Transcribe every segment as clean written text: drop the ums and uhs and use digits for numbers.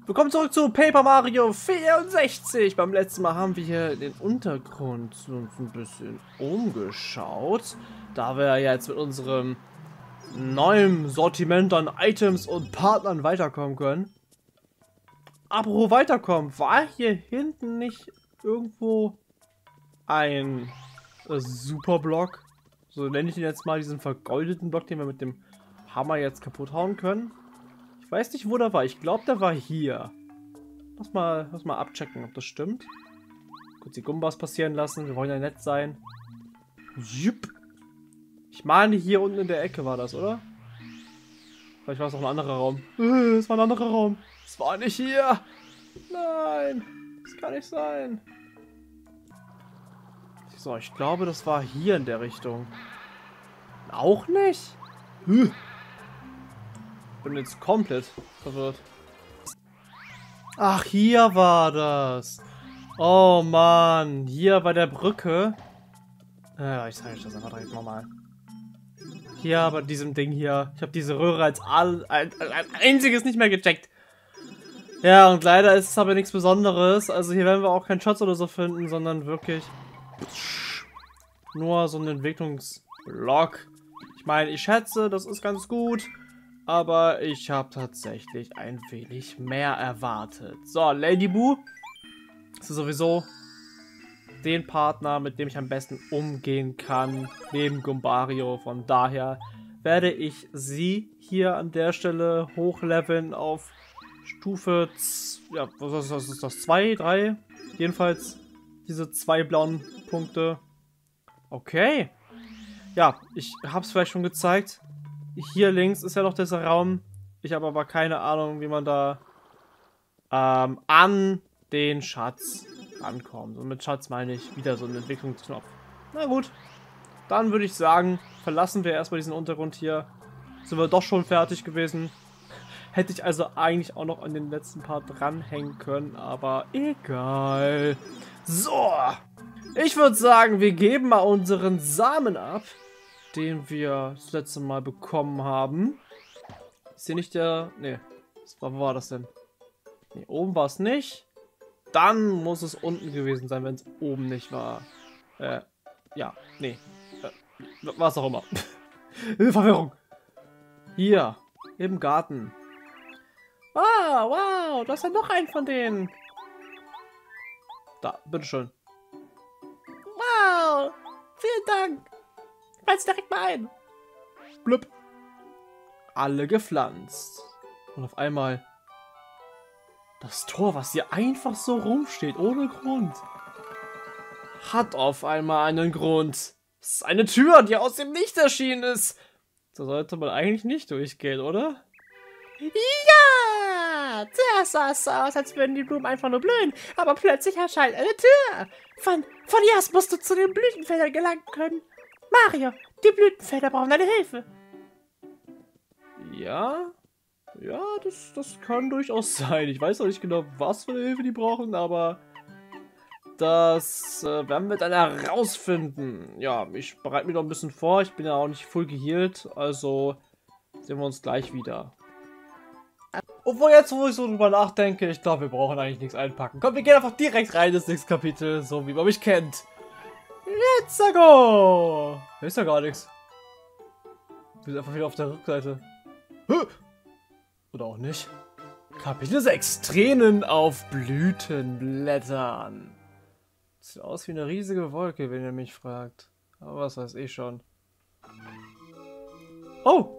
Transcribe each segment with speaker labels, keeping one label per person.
Speaker 1: Willkommen zurück zu Paper Mario 64. Beim letzten Mal haben wir hier den Untergrund uns ein bisschen umgeschaut, da wir jetzt mit unserem neuen Sortiment an Items und Partnern weiterkommen können. Apropos weiterkommen, war hier hinten nicht irgendwo ein Superblock? So nenne ich ihn jetzt mal, diesen vergoldeten Block, den wir mit dem Hammer jetzt kaputt hauen können. Ich weiß nicht, wo der war. Ich glaube, der war hier. Lass mal abchecken, ob das stimmt. Kurz die Gumbas passieren lassen. Wir wollen ja nett sein. Jupp. Ich meine, hier unten in der Ecke war das, oder? Vielleicht war es auch ein anderer Raum. Es war ein anderer Raum. Es war nicht hier. Nein. Das kann nicht sein. So, ich glaube, das war hier in der Richtung. Auch nicht? Bin jetzt komplett verwirrt. Ach, hier war das. Oh Mann, hier bei der Brücke. Ich zeige euch das einfach direkt nochmal. Hier bei diesem Ding hier. Ich habe diese Röhre als einziges nicht mehr gecheckt. Ja, und leider ist es aber nichts Besonderes. Also hier werden wir auch keinen Schatz oder so finden, sondern wirklich nur so einen Entwicklungsblock. Ich meine, ich schätze, das ist ganz gut. Aber ich habe tatsächlich ein wenig mehr erwartet. So, Ladyboo. Das ist sowieso den Partner, mit dem ich am besten umgehen kann. Neben Gumbario. Von daher werde ich sie hier an der Stelle hochleveln auf Stufe... Ja, was ist das? 2, 3? Jedenfalls diese 2 blauen Punkte. Okay. Ja, ich habe es vielleicht schon gezeigt. Hier links ist ja noch dieser Raum. Ich habe aber keine Ahnung, wie man da an den Schatz rankommt. Und mit Schatz meine ich wieder so einen Entwicklungsknopf. Na gut. Dann würde ich sagen, verlassen wir erstmal diesen Untergrund hier. Sind wir doch schon fertig gewesen. Hätte ich also eigentlich auch noch an den letzten Part dranhängen können, aber egal. So. Ich würde sagen, wir geben mal unseren Samen ab, den wir das letzte Mal bekommen haben. Ist hier nicht der... Ne, wo war das denn? Ne, oben war es nicht. Dann muss es unten gewesen sein, wenn es oben nicht war. Ja, nee. Was auch immer. Verwirrung. Hier, im Garten. Ah, wow, das ist ja noch ein von denen. Da, bitteschön. Wow, vielen Dank. Pflanz direkt mal ein. Blub. Alle gepflanzt. Und auf einmal das Tor, was hier einfach so rumsteht, ohne Grund, hat auf einmal einen Grund. Es ist eine Tür, die aus dem Nichts erschienen ist. Da sollte man eigentlich nicht durchgehen, oder? Ja! Zuerst sah es so aus, als würden die Blumen einfach nur blühen, aber plötzlich erscheint eine Tür. Von hier aus musst du zu den Blütenfeldern gelangen können. Mario, die Blütenfelder brauchen deine Hilfe. Ja? Ja, das kann durchaus sein. Ich weiß noch nicht genau, was für eine Hilfe die brauchen, aber das werden wir dann herausfinden. Ja, ich bereite mich noch ein bisschen vor. Ich bin ja auch nicht full gehealt, also sehen wir uns gleich wieder. Obwohl jetzt, wo ich so drüber nachdenke, ich glaube, wir brauchen eigentlich nichts einpacken. Komm, wir gehen einfach direkt rein ins nächste Kapitel, so wie man mich kennt. Let's go! Da ist ja gar nichts. Wir sind einfach wieder auf der Rückseite. Oder auch nicht. Kapitel 6. Tränen auf Blütenblättern. Sieht aus wie eine riesige Wolke, wenn ihr mich fragt. Aber was weiß ich schon. Oh!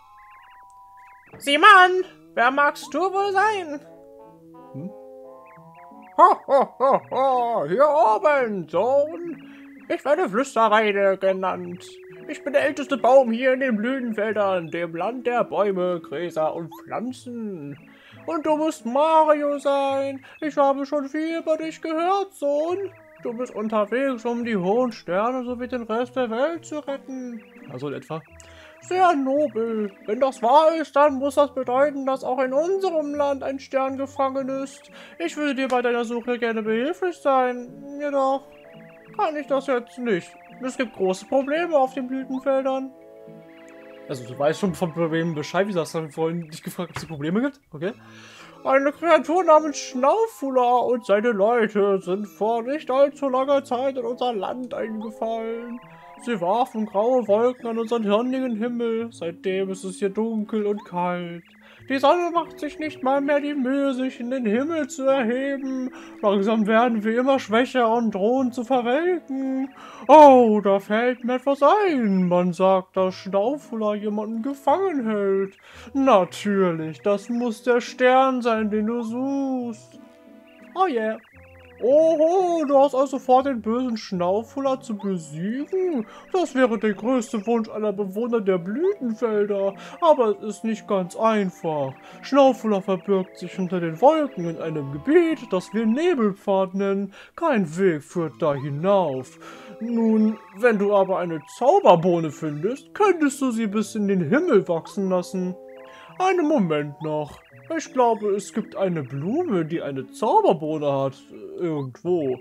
Speaker 1: Sieh mal an! Wer magst du wohl sein? Hm? Ho, ho, ho, ho! Hier oben, Sohn! Ich werde Flüsterweide genannt. Ich bin der älteste Baum hier in den Blütenfeldern, dem Land der Bäume, Gräser und Pflanzen. Und du musst Mario sein. Ich habe schon viel über dich gehört, Sohn. Du bist unterwegs, um die hohen Sterne sowie den Rest der Welt zu retten. Also in etwa. Sehr nobel. Wenn das wahr ist, dann muss das bedeuten, dass auch in unserem Land ein Stern gefangen ist. Ich würde dir bei deiner Suche gerne behilflich sein. Jedoch kann ich das jetzt nicht. Es gibt große Probleme auf den Blütenfeldern. Also du weißt schon von Problemen Bescheid. Wieso hast du vorhin dich gefragt, ob es Probleme gibt? Okay. Eine Kreatur namens Schnaufula und seine Leute sind vor nicht allzu langer Zeit in unser Land eingefallen. Sie warfen graue Wolken an unseren hirnigen Himmel. Seitdem ist es hier dunkel und kalt. Die Sonne macht sich nicht mal mehr die Mühe, sich in den Himmel zu erheben. Langsam werden wir immer schwächer und drohen zu verwelken. Oh, da fällt mir etwas ein. Man sagt, dass Schnaufula jemanden gefangen hält. Natürlich, das muss der Stern sein, den du suchst. Oh yeah. Oho, du hast also vor, den bösen Schnaufula zu besiegen? Das wäre der größte Wunsch aller Bewohner der Blütenfelder. Aber es ist nicht ganz einfach. Schnaufula verbirgt sich unter den Wolken in einem Gebiet, das wir Nebelpfad nennen. Kein Weg führt da hinauf. Nun, wenn du aber eine Zauberbohne findest, könntest du sie bis in den Himmel wachsen lassen. Einen Moment noch. Ich glaube, es gibt eine Blume, die eine Zauberbohne hat. Irgendwo.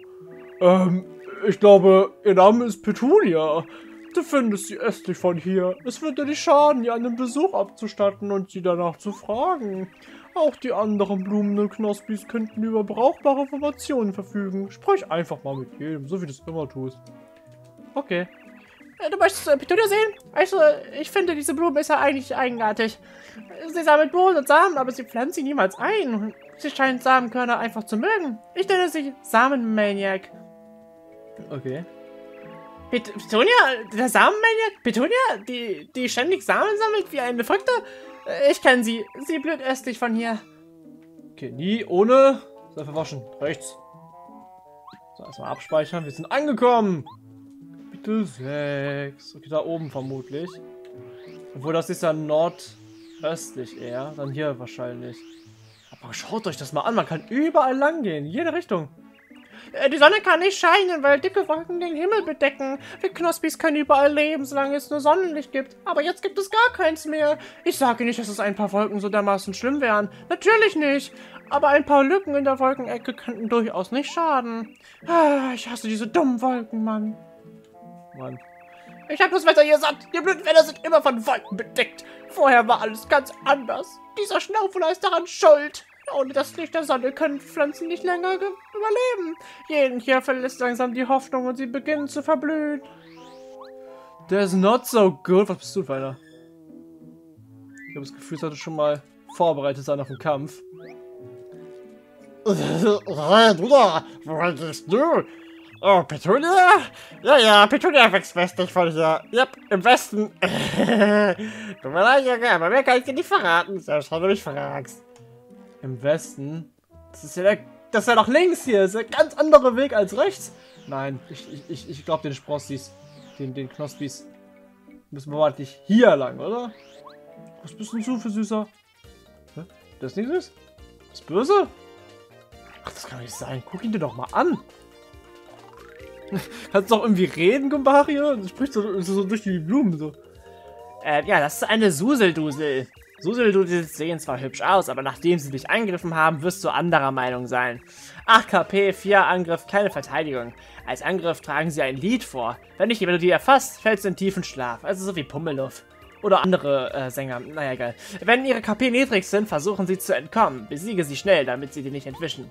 Speaker 1: Ich glaube, ihr Name ist Petunia. Du findest sie östlich von hier. Es würde dir nicht schaden, ihr einen Besuch abzustatten und sie danach zu fragen. Auch die anderen Blumen und Knospis könnten über brauchbare Informationen verfügen. Sprich einfach mal mit jedem, so wie du es immer tust. Okay. Du möchtest Petunia sehen? Also, ich finde, diese Blume ist ja eigentlich eigenartig. Sie sammelt Bohnen und Samen, aber sie pflanzt sie niemals ein. Sie scheint Samenkörner einfach zu mögen. Ich nenne sie Samenmaniac. Okay. Petunia? Der Samenmaniac? Petunia? Die ständig Samen sammelt wie eine Verrückte? Ich kenne sie. Sie blüht östlich von hier. Okay, nie ohne. Sei verwaschen. Rechts. So, erstmal abspeichern. Wir sind angekommen. Bitte 6. Okay, da oben vermutlich. Obwohl, das ist ja nordöstlich eher. Dann hier wahrscheinlich. Aber schaut euch das mal an. Man kann überall lang gehen. In jede Richtung. Die Sonne kann nicht scheinen, weil dicke Wolken den Himmel bedecken. Wir Knospis können überall leben, solange es nur Sonnenlicht gibt. Aber jetzt gibt es gar keins mehr. Ich sage nicht, dass es ein paar Wolken so dermaßen schlimm wären. Natürlich nicht. Aber ein paar Lücken in der Wolkenecke könnten durchaus nicht schaden. Ah, ich hasse diese dummen Wolken, Mann. Ich habe das Wetter hier satt. Die Blütenfelder sind immer von Wolken bedeckt. Vorher war alles ganz anders. Dieser Schnaufula ist daran schuld. Ohne das Licht der Sonne können Pflanzen nicht länger überleben. Jeden hier verlässt langsam die Hoffnung und sie beginnen zu verblühen. That's not so good. Was bist du für einer? Ich habe das Gefühl, es sollte schon mal vorbereitet sein auf den Kampf.
Speaker 2: Hey, Bruder, wohin gehst du? Oh, Petunia? Ja, Petunia wächst westlich von hier. Yep, im Westen. Tut mir leid, Junge, aber mehr kann ich dir nicht verraten, selbst wenn du mich fragst.
Speaker 1: Im Westen? Das ist ja doch links hier. Das ist ja ein ganz anderer Weg als rechts. Nein, ich glaube den Sprossis, den Knospis. Müssen wir ordentlich hier lang, oder? Was bist denn du für Süßer? Hä? Das ist nicht süß? Das ist böse? Ach, das kann doch nicht sein. Guck ihn dir doch mal an. Kannst du doch irgendwie reden, Gumbario? Du sprichst so durch die Blumen so.
Speaker 3: Ja, das ist eine Suseldusel. Suseldusel sehen zwar hübsch aus, aber nachdem sie dich angegriffen haben, wirst du anderer Meinung sein. 8 KP, 4 Angriff, keine Verteidigung. Als Angriff tragen sie ein Lied vor. Wenn du die erfasst, fällst du in tiefen Schlaf. Also so wie Pummeluff. Oder andere Sänger. Naja, egal. Wenn ihre KP niedrig sind, versuchen sie zu entkommen. Besiege sie schnell, damit sie dir nicht entwischen.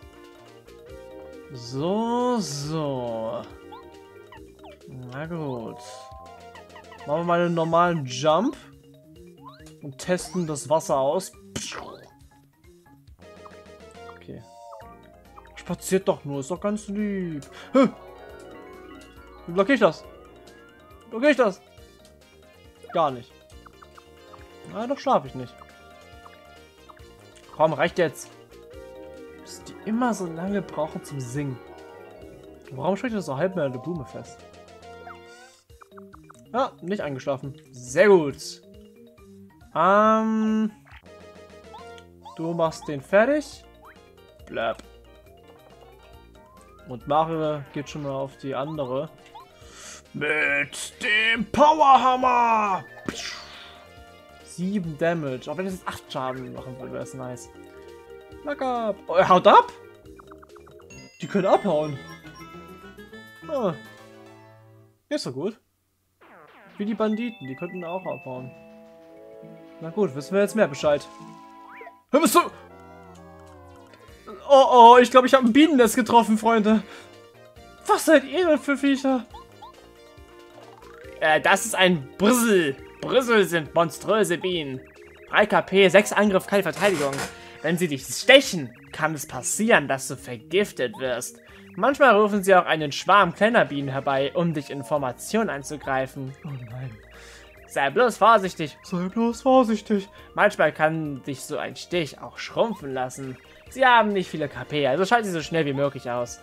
Speaker 1: So. Na gut. Machen wir mal einen normalen Jump. Und testen das Wasser aus. Okay. Spaziert doch nur, ist doch ganz lieb. Wie blockiere ich das? Blockiere ich das? Gar nicht. Na, doch schlafe ich nicht. Komm, reicht jetzt. Dass die immer so lange brauchen zum Singen. Warum steckt das so halb mehr an der Blume fest? Ah, nicht eingeschlafen. Sehr gut. Du machst den fertig. Blab. Und Mario geht schon mal auf die andere. Mit dem Powerhammer! 7 Damage. Auch wenn es jetzt 8 Schaden machen würde, wäre es nice. Knock up! Oh, er haut ab! Die können abhauen. Ah. Ist so gut. Wie die Banditen, die könnten auch abhauen. Na gut, wissen wir jetzt mehr Bescheid. Hör bist du? Oh, oh, ich glaube, ich habe ein Bienennest getroffen, Freunde. Was seid ihr denn für Viecher?
Speaker 3: Das ist ein Brüssel. Brüssel sind monströse Bienen. 3 KP, 6 Angriff, keine Verteidigung. Wenn sie dich stechen, kann es passieren, dass du vergiftet wirst. Manchmal rufen sie auch einen Schwarm kleiner Bienen herbei, um dich in Formation anzugreifen.
Speaker 1: Oh nein.
Speaker 3: Sei bloß vorsichtig.
Speaker 1: Sei bloß vorsichtig.
Speaker 3: Manchmal kann dich so ein Stich auch schrumpfen lassen. Sie haben nicht viele KP, also schalte sie so schnell wie möglich aus.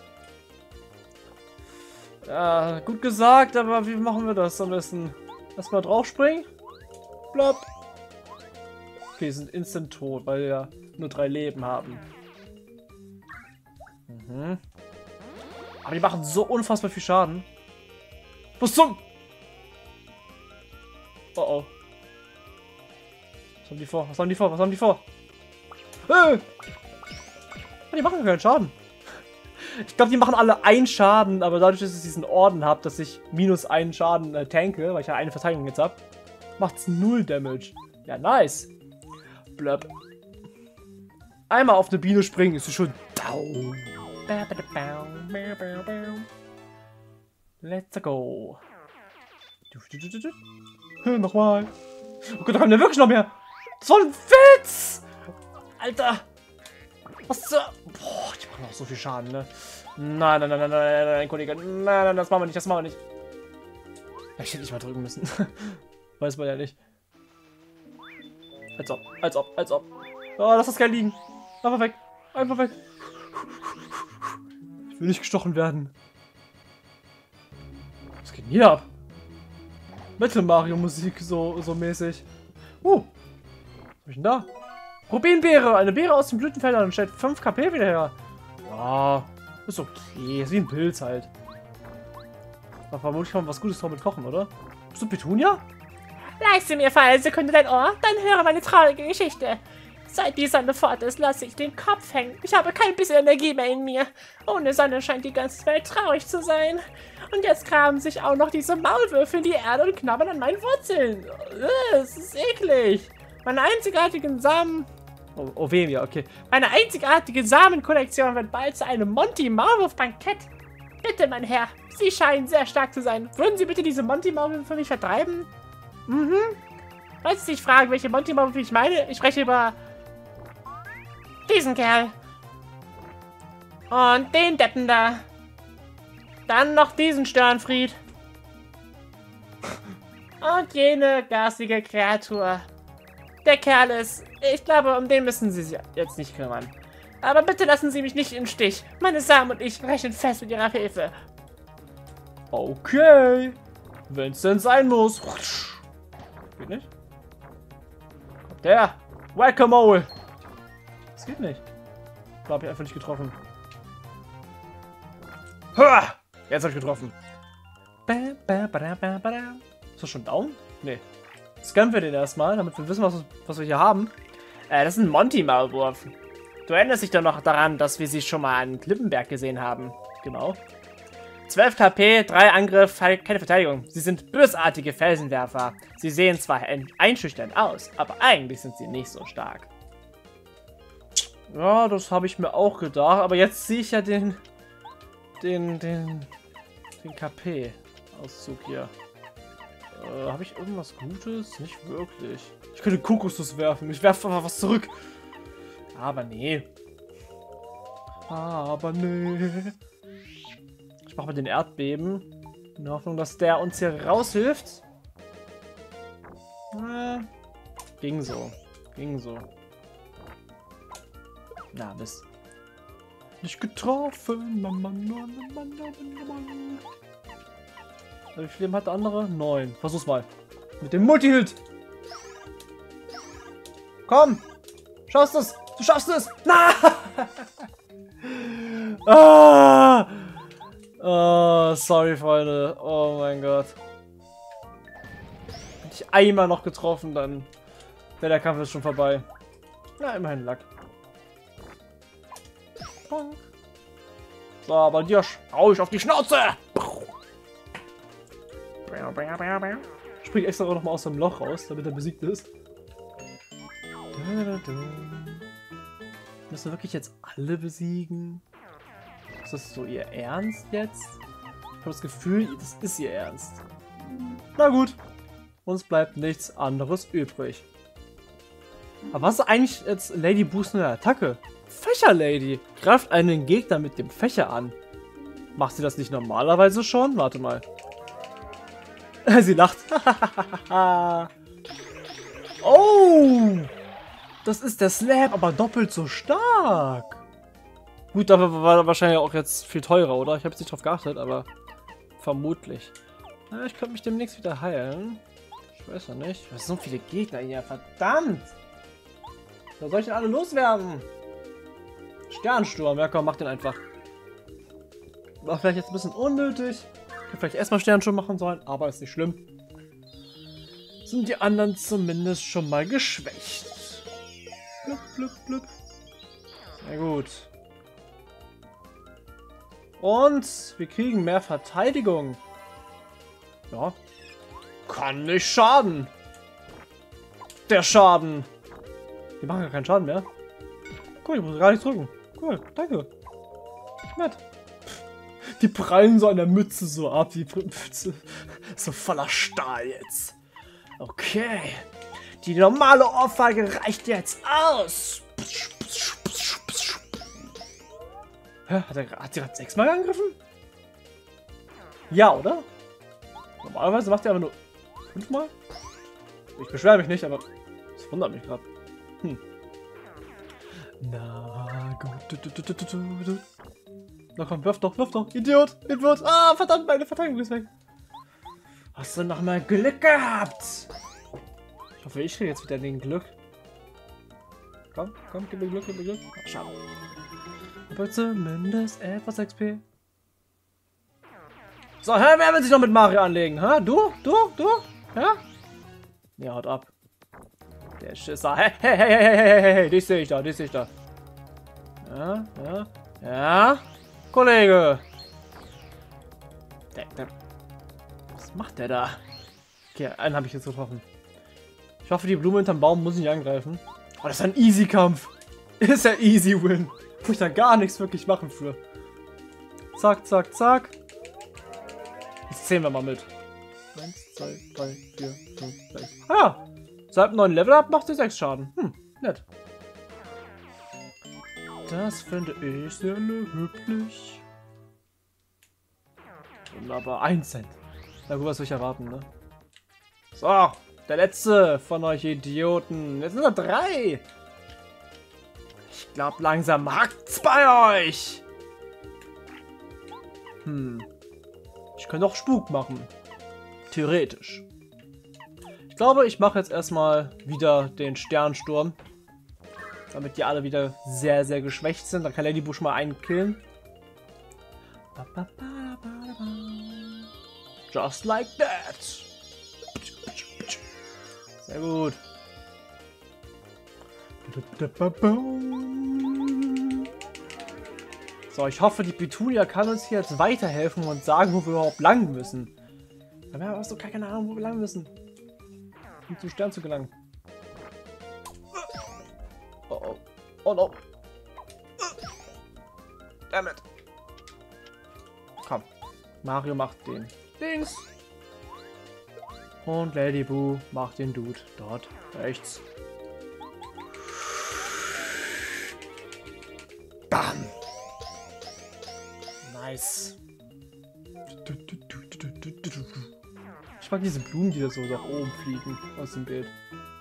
Speaker 1: Ja, gut gesagt, aber wie machen wir das am besten? Erstmal draufspringen. Blopp. Okay, sind instant tot, weil wir ja nur 3 Leben haben. Mhm. Aber die machen so unfassbar viel Schaden. Was zum... Oh oh. Was haben die vor? Was haben die vor? Was haben die vor? Die machen keinen Schaden. Ich glaube, die machen alle 1 Schaden, aber dadurch, dass ich diesen Orden habe, dass ich -1 Schaden tanke, weil ich ja eine Verteidigung jetzt habe, macht's 0 Damage. Ja, nice. Blöp. Einmal auf eine Biene springen, ist sie schon down. Let's go. Nochmal. Oh Gott, da kommt ja wirklich noch mehr. Das war ein Witz! Alter. Was zur... Boah, die machen auch so viel Schaden, ne? Nein, nein, nein, nein, nein, nein, Kollege. Nein, nein, das machen wir nicht, das machen wir nicht. Ja, ich hätte nicht mal drücken müssen. Weiß man ja nicht. Als ob, als ob, als ob. Oh, lass das gerne liegen. Einfach weg. Einfach weg. Ich will nicht gestochen werden. Was geht denn hier ab? Metal Mario Musik, so mäßig. Was hab ich denn da? Rubinbeere, eine Beere aus den Blütenfeldern und stellt 5 KP wieder her. Ja, ist okay. Ist wie ein Pilz halt. Da vermutlich kann man was Gutes drauf mit kochen, oder? Bist du Petunia?
Speaker 4: Leiste mir für eine Sekunde dein Ohr, dann höre meine traurige Geschichte. Seit die Sonne fort ist, lasse ich den Kopf hängen. Ich habe kein bisschen Energie mehr in mir. Ohne Sonne scheint die ganze Welt traurig zu sein. Und jetzt graben sich auch noch diese Maulwürfe in die Erde und knabbern an meinen Wurzeln. Es ist eklig. Meine einzigartigen Samen...
Speaker 1: Oh, wem ja, okay.
Speaker 4: Meine einzigartige Samenkollektion wird bald zu einem Monty-Maulwurf-Bankett. Bitte, mein Herr, Sie scheinen sehr stark zu sein. Würden Sie bitte diese Monty-Maulwürfe für mich vertreiben? Mhm. Falls Sie sich fragen, welche Monty-Maulwürfe ich meine, ich spreche über... diesen Kerl. Und den Deppen da. Dann noch diesen Störenfried. Und jene garstige Kreatur. Der Kerl ist... Ich glaube, um den müssen Sie sich jetzt nicht kümmern. Aber bitte lassen Sie mich nicht im Stich. Meine Samen und ich rechnen fest mit Ihrer Hilfe.
Speaker 1: Okay. Wenn es denn sein muss. Geht nicht? Kommt der. Whack-a-Mole. Das geht nicht. Da habe ich einfach nicht getroffen. Ha! Jetzt habe ich getroffen. Ist das schon down? Nee. Scannen wir den erstmal, damit wir wissen, was wir hier haben.
Speaker 3: Das ist ein Monty-Maulwurf. Du erinnerst dich doch noch daran, dass wir sie schon mal an Klippenberg gesehen haben.
Speaker 1: Genau.
Speaker 3: 12 KP, 3 Angriff, keine Verteidigung. Sie sind bösartige Felsenwerfer. Sie sehen zwar einschüchternd aus, aber eigentlich sind sie nicht so stark.
Speaker 1: Ja, das habe ich mir auch gedacht, aber jetzt sehe ich ja den KP-Auszug hier. Habe ich irgendwas Gutes? Nicht wirklich. Ich könnte Kokosnuss werfen. Ich werfe einfach was zurück. Aber nee. Aber nee. Ich mache mal den Erdbeben. In der Hoffnung, dass der uns hier raushilft. Ging so. Ging so. Na, Mist. Nicht getroffen. Mann. Wie viel Leben hat der andere? 9. Versuch's mal. Mit dem Multi-Hit. Komm. Schaffst es. Du schaffst es. Na! Sorry, Freunde. Oh mein Gott. Hätte ich einmal noch getroffen, dann wäre der Kampf jetzt schon vorbei. Na, immerhin Lack. So, aber dir schau ich auf die Schnauze. Spring extra noch mal aus dem Loch raus, damit er besiegt ist. Müssen wir wirklich jetzt alle besiegen? Ist das so ihr Ernst jetzt? Ich habe das Gefühl, das ist ihr Ernst. Na gut. Uns bleibt nichts anderes übrig. Aber was ist eigentlich jetzt Lady Boos neue Attacke? Fächer-Lady. Greift einen Gegner mit dem Fächer an. Macht sie das nicht normalerweise schon? Warte mal. Sie lacht. Oh! Das ist der Slap, aber doppelt so stark. Gut, dafür war er wahrscheinlich auch jetzt viel teurer, oder? Ich habe jetzt nicht drauf geachtet, aber vermutlich. Na, ich könnte mich demnächst wieder heilen. Ich weiß ja nicht. Was sind so viele Gegner hier? Verdammt! Da soll ich denn alle loswerden? Sternsturm. Ja, komm, mach den einfach. War vielleicht jetzt ein bisschen unnötig. Ich hätte vielleicht erstmal Sternsturm machen sollen, aber ist nicht schlimm. Sind die anderen zumindest schon mal geschwächt. Blub, blub, blub. Sehr gut. Und wir kriegen mehr Verteidigung. Ja. Kann nicht schaden. Der Schaden. Die machen ja keinen Schaden mehr. Cool, ich muss gar nichts drücken. Cool, danke. Nett. Die prallen so an der Mütze so ab. Die Mütze so voller Stahl jetzt. Okay. Die normale Ohrfeige reicht jetzt aus. Hä? Hat sie gerade 6-mal angegriffen? Ja, oder? Normalerweise macht er aber nur 5-mal. Ich beschwere mich nicht, aber das wundert mich gerade. Na gut. Na komm, wirf doch, Idiot, Idiot. Ah, verdammt, meine Verteidigung ist weg. Hast du noch mal Glück gehabt? Ich hoffe, ich kriege jetzt wieder den Glück. Komm, gib mir Glück, Ach, schade. Aber zumindest etwas XP. So, hä, wer will sich noch mit Mario anlegen? Hä? Du? Ja? Ja, haut ab. Der Schisser. Hey, dich sehe ich da, Ja. Kollege. Was macht der da? Okay, einen habe ich jetzt getroffen. Ich hoffe, die Blume hinterm Baum muss ich nicht angreifen. Oh, das ist ein Easy-Kampf. Ist ja easy win. Muss ich da gar nichts wirklich machen für. Zack. Jetzt zählen wir mal mit. 1, 2, 3, 4, 5, 6. Ah! Seit 9 Level up macht sie 6 Schaden. Nett. Das finde ich sehr löblich. Wunderbar. 1 Cent. Na gut, was soll ich erwarten, ne? So, der letzte von euch Idioten. Jetzt sind wir 3. Ich glaube, langsam hackt's bei euch. Ich könnte auch Spuk machen. Theoretisch. Ich glaube, ich mache jetzt erstmal wieder den Sternsturm. Damit die alle wieder sehr, sehr geschwächt sind. Dann kann Lady Boo mal einen killen. Just like that. Sehr gut. So, ich hoffe, die Petunia kann uns hier jetzt weiterhelfen und sagen, wo wir überhaupt lang müssen. Wir haben aber so keine Ahnung, wo wir lang müssen. Um zum Stern zu gelangen. Oh no. Damn it. Komm. Mario macht den links. Und Lady Boo macht den Dude dort rechts. Bam. Nice. Ich mag diese Blumen, die da so nach oben fliegen aus dem Bild.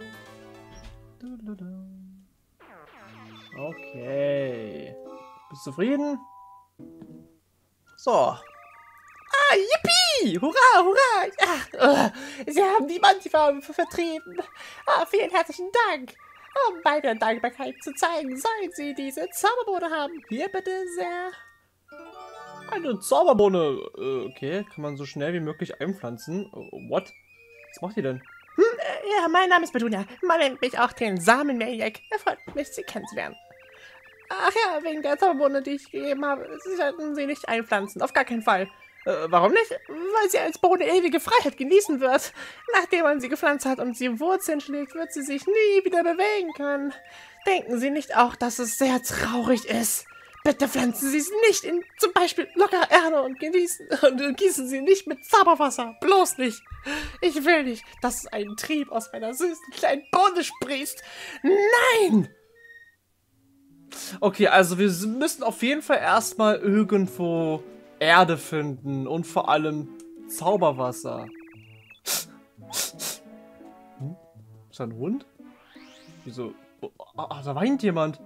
Speaker 1: Okay. Bist du zufrieden? So.
Speaker 4: Ah, yippie! Hurra, hurra! Sie haben die Mantifarbe vertrieben. Vielen herzlichen Dank. Um meine Dankbarkeit zu zeigen, sollen Sie diese Zauberbohne haben. Hier bitte sehr.
Speaker 1: Eine Zauberbohne. Okay, kann man so schnell wie möglich einpflanzen. What? Was macht ihr denn?
Speaker 4: Ja, mein Name ist Petunia. Man nennt mich auch den Samenmaniac. Freut mich, Sie kennenzulernen. Ach ja, wegen der Zauberbohne, die ich gegeben habe, sollten Sie nicht einpflanzen. Auf gar keinen Fall.
Speaker 3: Warum nicht? Weil sie als Bohne ewige Freiheit genießen wird. Nachdem man sie gepflanzt hat und sie Wurzeln schlägt, wird sie sich nie wieder bewegen können. Denken Sie nicht auch, dass es sehr traurig ist? Bitte pflanzen Sie sie nicht in zum Beispiel lockere Erde und gießen sie nicht mit Zauberwasser. Bloß nicht. Ich will nicht, dass ein Trieb aus meiner süßen kleinen Bohne sprießt. Nein!
Speaker 1: Okay, also wir müssen auf jeden Fall erstmal irgendwo Erde finden und vor allem Zauberwasser. Ist da ein Hund? Wieso? Oh, da weint jemand.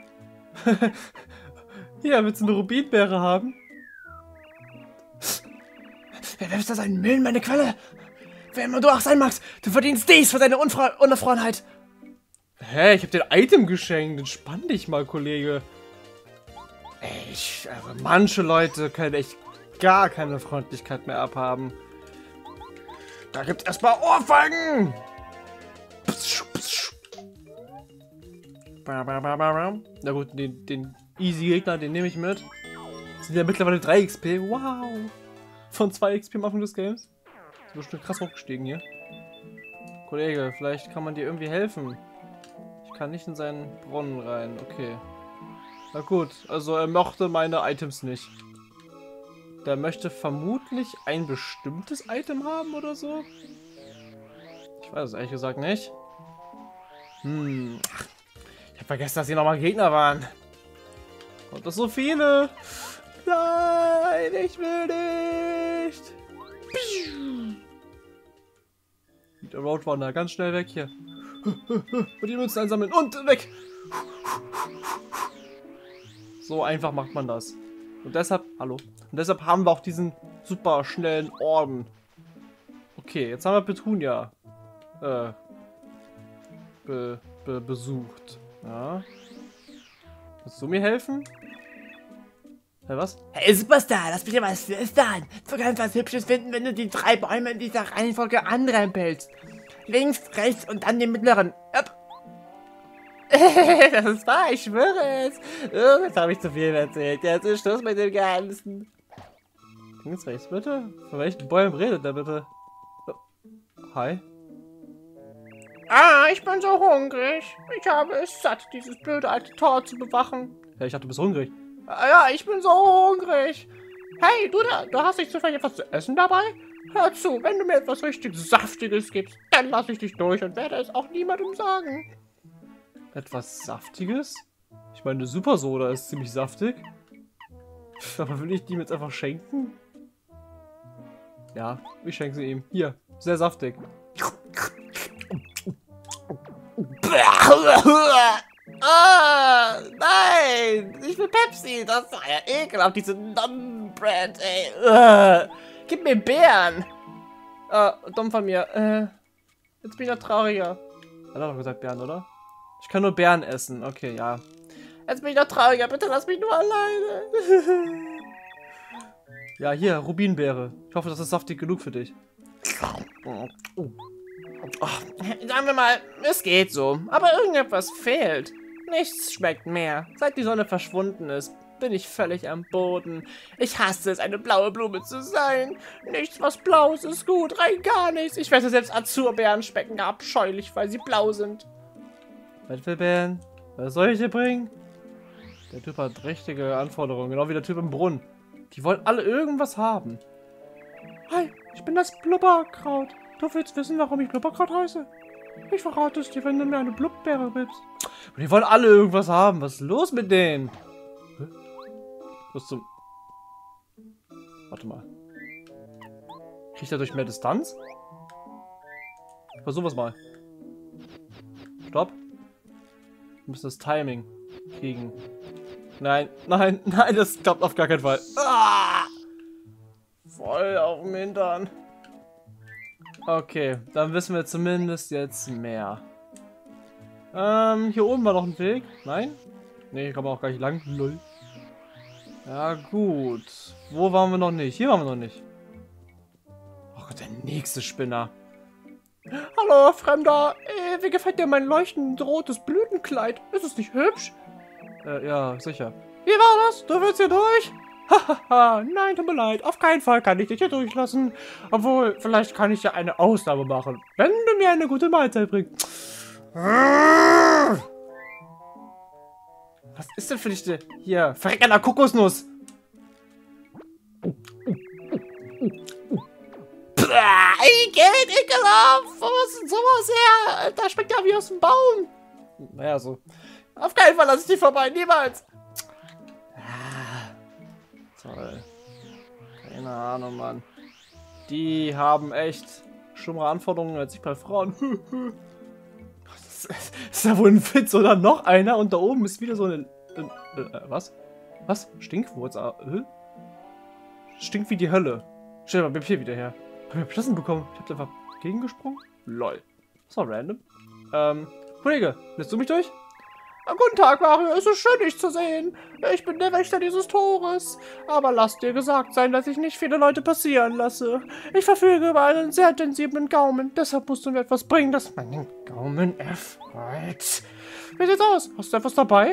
Speaker 1: Hier, willst du eine Rubinbeere haben?
Speaker 3: Wer ist das, ein Müll, meine Quelle? Wer immer du auch sein magst, du verdienst dies für deine Unerfrorenheit.
Speaker 1: Hä, ich hab dir ein Item geschenkt. Entspann dich mal, Kollege. Also manche Leute können echt gar keine Freundlichkeit mehr abhaben. Da gibt's erstmal Ohrfeigen. Na gut, den Easy-Gegner, den nehme ich mit. Das sind ja mittlerweile 3 XP. Wow. Von 2 XP am Anfang des Games. Das ist bestimmt krass hochgestiegen hier. Kollege, vielleicht kann man dir irgendwie helfen. Ich kann nicht in seinen Brunnen rein. Okay. Na gut, also er mochte meine Items nicht. Der möchte vermutlich ein bestimmtes Item haben oder so. Ich weiß es ehrlich gesagt nicht. Ich hab vergessen, dass hier nochmal Gegner waren. Und das so viele. Nein, ich will nicht. Der Roadrunner, ganz schnell weg hier. Und die Münzen einsammeln und weg. So einfach macht man das. Und deshalb, hallo. Und deshalb haben wir auch diesen super schnellen Orden. Okay, jetzt haben wir Petunia besucht. Ja. Willst du mir helfen? Hä, was?
Speaker 3: Hey Superstar, lass mich dir was flüstern. Du kannst was Hübsches finden, wenn du die 3 Bäume in dieser Reihenfolge anrempelst. Links, rechts und dann den mittleren. Upp. Das ist wahr, ich schwöre es. Oh, jetzt habe ich zu viel erzählt. Jetzt ist Schluss mit dem Ganzen.
Speaker 1: Links, rechts, bitte? Von welchen Bäumen redet der bitte? Oh. Hi.
Speaker 3: Ich bin so hungrig. Ich habe es satt, dieses blöde alte Tor zu bewachen.
Speaker 1: Ja, ich dachte, du bist hungrig.
Speaker 3: Ja, ich bin so hungrig. Hey, du da, du hast nicht zufällig etwas zu essen dabei? Hör zu, wenn du mir etwas richtig Saftiges gibst, dann lasse ich dich durch und werde es auch niemandem sagen.
Speaker 1: Etwas Saftiges? Ich meine, Super Soda ist ziemlich saftig. Aber will ich die ihm jetzt einfach schenken? Ja, ich schenke sie ihm. Hier, sehr saftig.
Speaker 3: Nein! Ich will Pepsi! Das ist ja ekelhaft, diese Non-Brand, ey. Gib mir Beeren!
Speaker 1: Dumm von mir. Jetzt bin ich noch trauriger. Hat er doch gesagt Beeren, oder? Ich kann nur Beeren essen. Okay, ja.
Speaker 3: Jetzt bin ich noch trauriger. Bitte lass mich nur alleine.
Speaker 1: Ja, hier, Rubinbeere. Ich hoffe, das ist saftig genug für dich.
Speaker 3: Sagen wir mal, es geht so. Aber irgendetwas fehlt. Nichts schmeckt mehr. Seit die Sonne verschwunden ist, bin ich völlig am Boden. Ich hasse es, eine blaue Blume zu sein. Nichts, was blau ist, ist gut. Rein gar nichts. Ich weiß, selbst Azurbeeren schmecken abscheulich, weil sie blau sind.
Speaker 1: Wettbewerben? Was soll ich dir bringen? Der Typ hat richtige Anforderungen, genau wie der Typ im Brunnen. Die wollen alle irgendwas haben. Hi, ich bin das Blubberkraut. Du willst wissen, warum ich Blubberkraut heiße? Ich verrate es dir, wenn du mir eine Blubbeere gibst. Und die wollen alle irgendwas haben. Was ist los mit denen? Hä? Was zum... Warte mal. Kriegt er durch mehr Distanz? Ich versuche es mal. Stopp. Wir müssen das Timing kriegen. Nein, nein, nein, das klappt auf gar keinen Fall. Ah! Voll auf dem Hintern. Okay, dann wissen wir zumindest jetzt mehr. Hier oben war noch ein Weg. Nein? Ne, hier kann man auch gar nicht lang. Lol. Ja, gut. Wo waren wir noch nicht? Hier waren wir noch nicht. Oh Gott, der nächste Spinner.
Speaker 3: Hallo, Fremder. Wie gefällt dir mein leuchtend rotes Blütenkleid? Ist es nicht hübsch?
Speaker 1: Ja, sicher.
Speaker 3: Wie war das? Du willst hier durch?
Speaker 1: Hahaha, nein, tut mir leid. Auf keinen Fall kann ich dich hier durchlassen. Obwohl, vielleicht kann ich ja eine Ausnahme machen. Wenn du mir eine gute Mahlzeit bringst. Was ist denn für dich hier? Verreck an der Kokosnuss. Geht ekelhaft. Wo ist denn sowas her? Da schmeckt ja wie aus dem Baum. Naja, so. Auf keinen Fall lasse ich dich vorbei. Niemals. Toll. Keine Ahnung, Mann. Die haben echt schlimmere Anforderungen als ich bei Frauen. Das ist ja wohl ein Witz, oder? Noch einer und da oben ist wieder so eine... was? Was? Stinkwurz? Stinkt wie die Hölle. Stell mal hier wieder her. Hab ich Plassen bekommen? Ich hab einfach gegengesprungen? Lol. Das war random. Kollege, lässt du mich durch? Guten Tag, Mario. Es ist schön, dich zu sehen. Ich bin der Wächter dieses Tores. Aber lass dir gesagt sein, dass ich nicht viele Leute passieren lasse. Ich verfüge über einen sehr sensiblen Gaumen. Deshalb musst du mir etwas bringen, das meinen Gaumen erfreut. Wie sieht's aus? Hast du etwas dabei?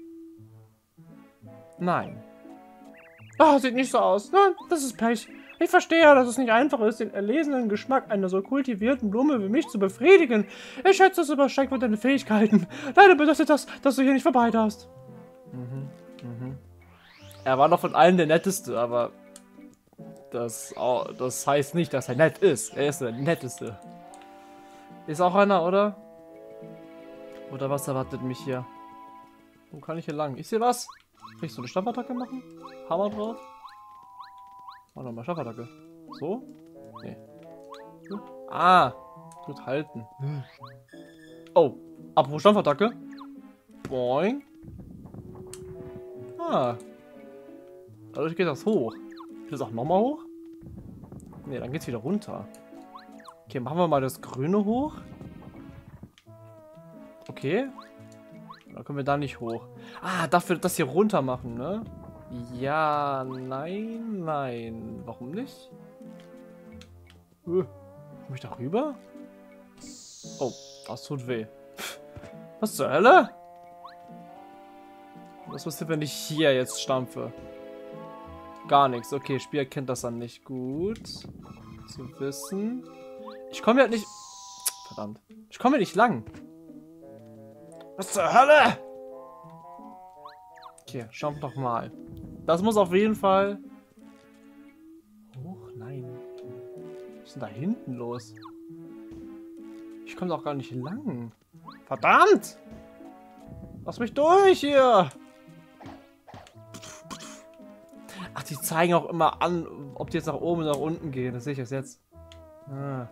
Speaker 1: Nein. Ah, sieht nicht so aus. Nein, das ist Pech. Ich verstehe ja, dass es nicht einfach ist, den erlesenen Geschmack einer so kultivierten Blume wie mich zu befriedigen. Ich schätze, es übersteigt wohl deine Fähigkeiten. Leider bedeutet das, dass du hier nicht vorbei darfst. Er war noch von allen der Netteste, aber das heißt nicht, dass er nett ist. Er ist der Netteste. Ist auch einer, oder? Oder was erwartet mich hier? Wo kann ich hier lang? Ist hier was? Kann ich so eine Stampfattacke machen? Hammer drauf? Oh, nochmal Stampfattacke. So? Nee. Ah! Gut halten. Oh, apropos Stampfattacke. Boing. Ah. Dadurch geht das hoch. Geht das auch nochmal hoch? Ne, dann geht's wieder runter. Okay, machen wir mal das Grüne hoch. Okay. Dann können wir da nicht hoch. Ah, dafür das hier runter machen, ne? Ja, nein, nein. Warum nicht? Komm ich da rüber? Oh, das tut weh. Was zur Hölle? Was passiert, wenn ich hier jetzt stampfe? Gar nichts. Okay, Spiel erkennt das dann nicht. Gut. Zu wissen. Ich komme ja nicht... Verdammt. Ich komme ja nicht lang. Was zur Hölle? Okay, schauen wir doch mal. Das muss auf jeden Fall... Hoch? Nein. Was ist denn da hinten los? Ich komme doch gar nicht lang. Verdammt! Lass mich durch hier! Ach, die zeigen auch immer an, ob die jetzt nach oben oder nach unten gehen. Das sehe ich jetzt. Ah.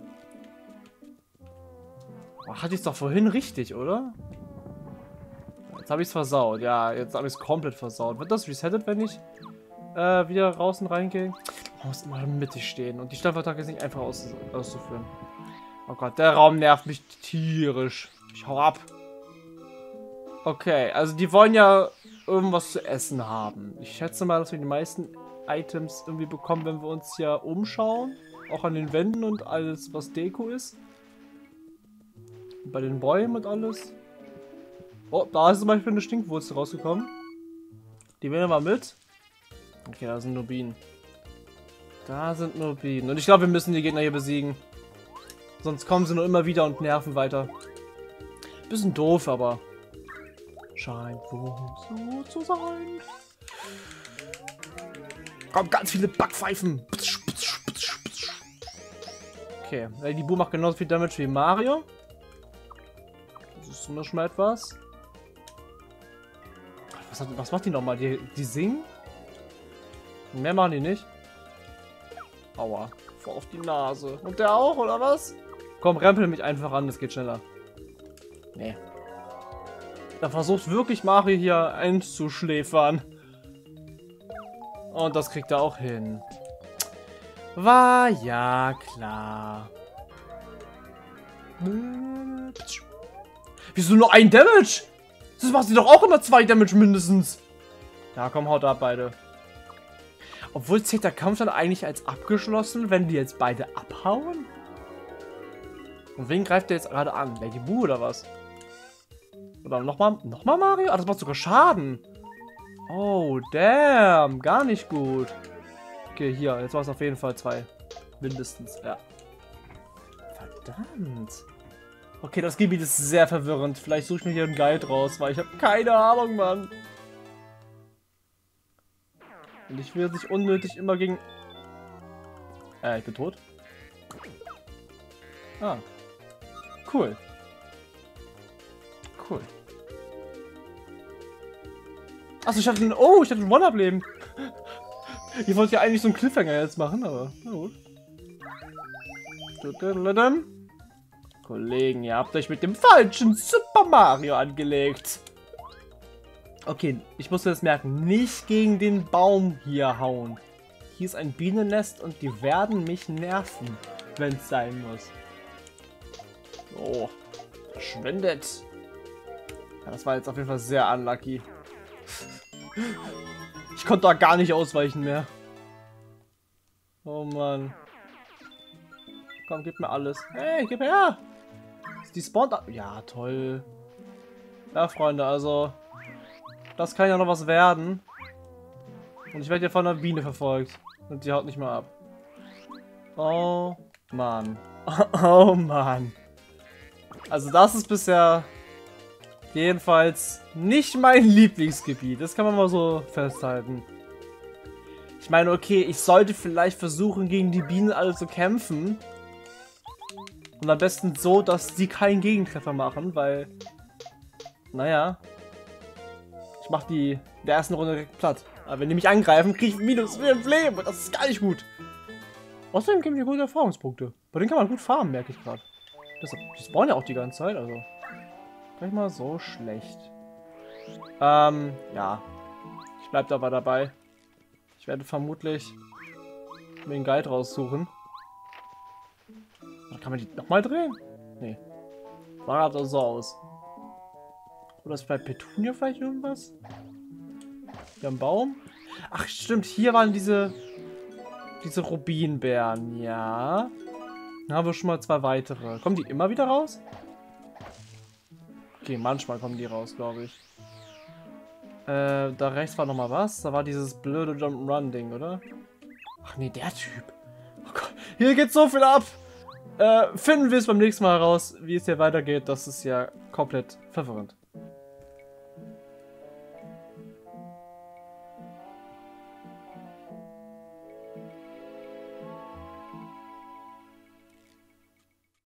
Speaker 1: Oh, hatte ich es doch vorhin richtig, oder? Jetzt habe ich es versaut. Ja, jetzt habe ich es komplett versaut. Wird das resettet, wenn ich wieder raus und reingehe? Man muss immer mittig stehen. Und die Stampfattacke ist nicht einfach auszuführen. Oh Gott, der Raum nervt mich tierisch. Ich hau ab. Okay, also die wollen ja irgendwas zu essen haben. Ich schätze mal, dass wir die meisten Items irgendwie bekommen, wenn wir uns hier umschauen. Auch an den Wänden und alles, was Deko ist. Und bei den Bäumen und alles. Oh, da ist zum Beispiel eine Stinkwurzel rausgekommen. Die nehmen wir mal mit. Okay, da sind nur Bienen. Da sind nur Bienen. Und ich glaube, wir müssen die Gegner hier besiegen. Sonst kommen sie nur immer wieder und nerven weiter. Bisschen doof, aber... scheint wohl so zu sein. Kommt ganz viele Backpfeifen. Okay, die Bu macht genauso viel Damage wie Mario. Das ist zumindest schon mal etwas. Was macht die nochmal? Die singen? Mehr machen die nicht. Aua. Voll auf die Nase. Und der auch, oder was? Komm, rempel mich einfach an, das geht schneller. Nee. Da versucht wirklich Mario hier einzuschläfern. Und das kriegt er auch hin. War ja klar. Wieso nur ein Damage? Das macht sie doch auch immer 2 Damage mindestens. Ja, komm, haut ab, beide. Obwohl zählt der Kampf dann eigentlich als abgeschlossen, wenn die jetzt beide abhauen? Und wen greift der jetzt gerade an? Lady Boo oder was? Oder nochmal Mario? Ah, das macht sogar Schaden. Oh, damn. Gar nicht gut. Okay, hier. Jetzt war es auf jeden Fall 2. Mindestens, ja. Verdammt. Okay, das Gebiet ist sehr verwirrend. Vielleicht suche ich mir hier einen Guide raus, weil ich habe keine Ahnung, Mann. Und ich will nicht unnötig immer gegen... ich bin tot. Ah. Cool. Cool. Achso, ich hatte ein... Oh, ich hatte ein One-Up-Leben. Ich wollte ja eigentlich so einen Cliffhanger jetzt machen, aber... Na gut. Kollegen, ihr habt euch mit dem falschen Super Mario angelegt. Okay, ich muss mir das merken. Nicht gegen den Baum hier hauen. Hier ist ein Bienennest und die werden mich nerven, wenn es sein muss. So, verschwindet. Ja, das war jetzt auf jeden Fall sehr unlucky. Ich konnte da gar nicht ausweichen mehr. Oh Mann. Komm, gib mir alles. Hey, gib her! Die spawnt... Ja, toll. Ja, Freunde, also... Das kann ja noch was werden. Und ich werde hier von einer Biene verfolgt. Und die haut nicht mal ab. Oh, Mann. Oh, Mann. Also das ist bisher... jedenfalls nicht mein Lieblingsgebiet. Das kann man mal so festhalten. Ich meine, okay, ich sollte vielleicht versuchen, gegen die Bienen alle zu kämpfen. Und am besten so, dass sie keinen Gegentreffer machen, weil... Naja. Ich mach die in der ersten Runde direkt platt. Aber wenn die mich angreifen, kriege ich minus 5 Leben. Und das ist gar nicht gut. Außerdem geben die gute Erfahrungspunkte. Bei denen kann man gut farmen, merke ich gerade. Die spawnen ja auch die ganze Zeit, also... Gar nicht mal so schlecht. Ja. Ich bleib dabei dabei. Ich werde vermutlich mir einen Guide raussuchen. Kann man die nochmal drehen? Nee. Sah das so aus. Oder ist bei Petunia vielleicht irgendwas? Hier am Baum? Ach stimmt, hier waren diese Rubinbeeren, ja. Dann haben wir schon mal 2 weitere. Kommen die immer wieder raus? Okay, manchmal kommen die raus, glaube ich. Da rechts war noch mal was. Da war dieses blöde Jump'n'Run-Ding, oder? Ach nee, der Typ. Oh Gott, hier geht so viel ab. Finden wir es beim nächsten Mal heraus, wie es hier weitergeht. Das ist ja komplett verwirrend.